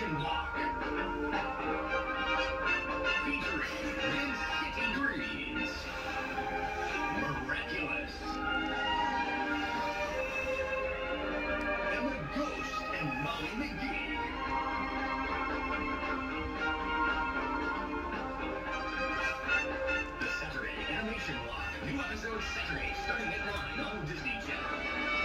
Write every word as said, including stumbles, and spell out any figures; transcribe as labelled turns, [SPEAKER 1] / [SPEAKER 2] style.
[SPEAKER 1] Animation Block. Featuring Red City Greens. Miraculous. And the Ghost and Molly McGee. The Saturday Animation Block. New episodes Saturday starting at nine on Disney Channel.